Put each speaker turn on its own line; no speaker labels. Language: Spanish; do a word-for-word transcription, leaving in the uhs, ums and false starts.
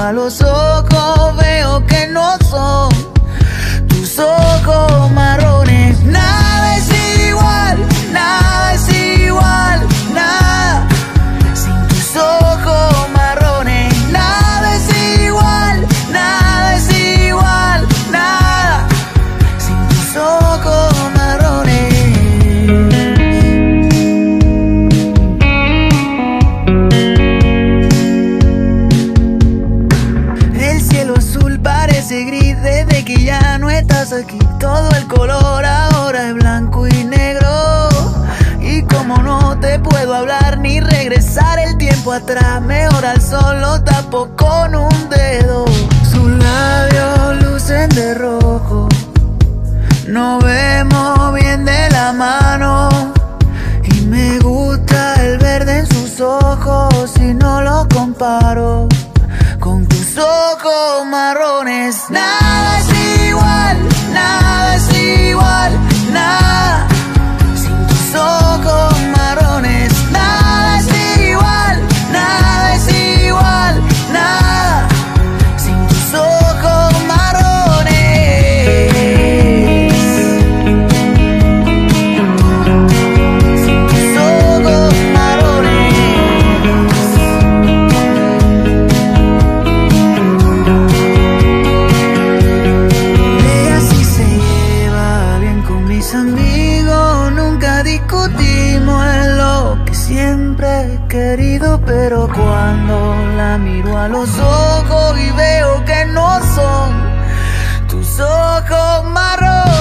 a los ojos veo que no son tus ojos marrones. Nada es igual, nada es igual, nada sin tus ojos marrones. Nada es igual, nada es igual, nada sin tus ojos marrones. El cielo azul parece gris desde que ya no estás aquí. Todo el color ahora es blanco y negro. Y como no te puedo hablar ni regresar el tiempo atrás, mejor al sol lo tapo con un dedo. Sus labios lucen de rojo, nos vemos bien de la mano. Y me gusta el verde en sus ojos si no lo comparo con tus ojos marrones. Nada es igual, nada es igual, nada sin tus ojos marrones. Nada es igual, nada es igual, nada sin tus ojos marrones. Sin tus ojos marrones. Ella sí se lleva bien con mis amigos, nunca discutimos en lo que siempre he querido, pero cuando la miro a los ojos y veo que no son tus ojos marrones.